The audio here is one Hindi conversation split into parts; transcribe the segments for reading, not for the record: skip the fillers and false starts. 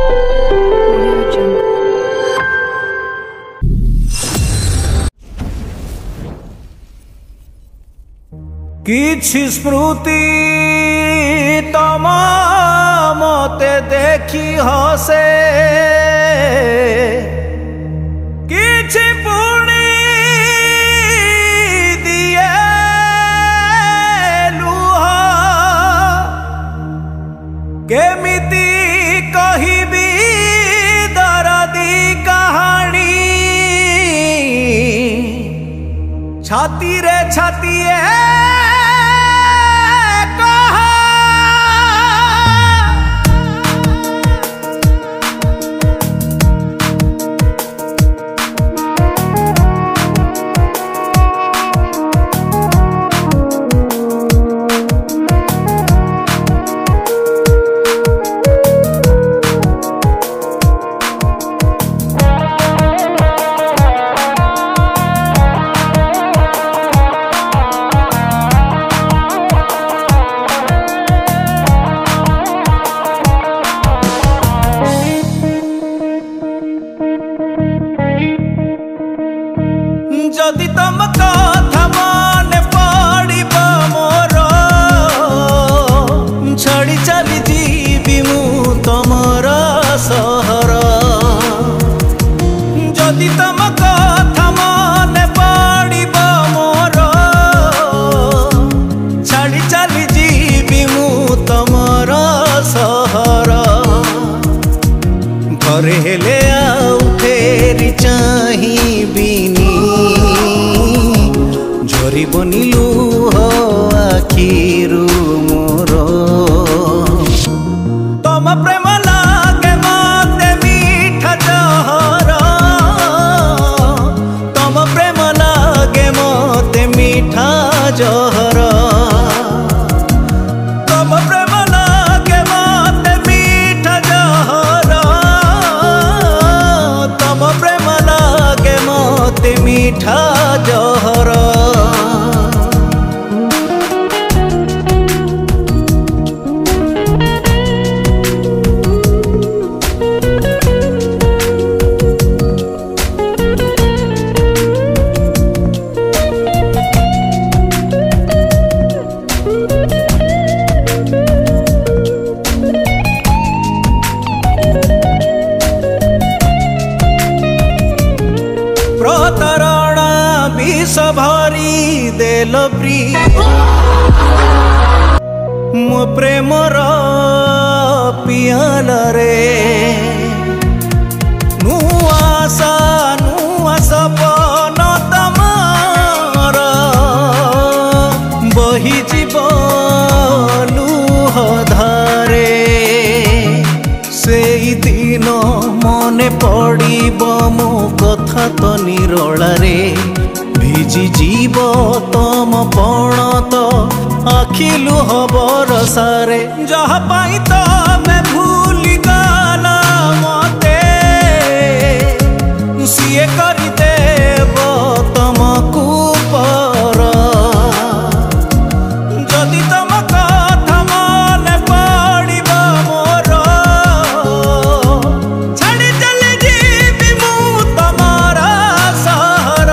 किछि स्मृति तम मते देखी हसे किछि पुणी दिए लुह केमिति कहिबी दरदी कहानी छाती रे छातीए जदि तम कथा मन पड़ब मोर छड़ी चली जीवी मु तमर सहर जदि तम कथा मन पड़ब मोर छड़ी चली जीवी मु तमर सहर घरे हेले आउ फेरी चाहिबिनी झरी बनिलु हो आखिरु मोर तम प्रेम लागे मते मीठा जहर तम प्रेम लागे मते मीठा जहर तम प्रेम लागे मते मीठा जहर तम प्रेम लागे मते मीठा जहर प्रतारणा विष भरी देल प्री मो प्रेमर पियाल रे नुआ सपन तमार बही जीव लुह धारे से दिन मने पड़ब मो कथा तो निरोलारे भिजी जीव तम पण तो आखि लुह बरसारे जहा पाई तमे भूली गला मते सीए करी देव तमकु पर जदि तम कथा मन पड़ब मोर छाड़ी चली जीवी मु तमर सहर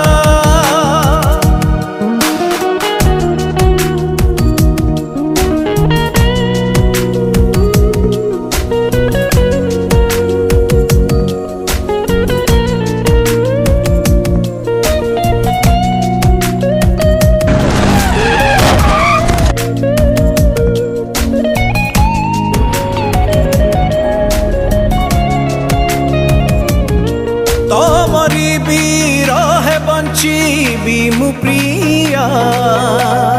तमरी भी रहे बंची भी मु प्रिया।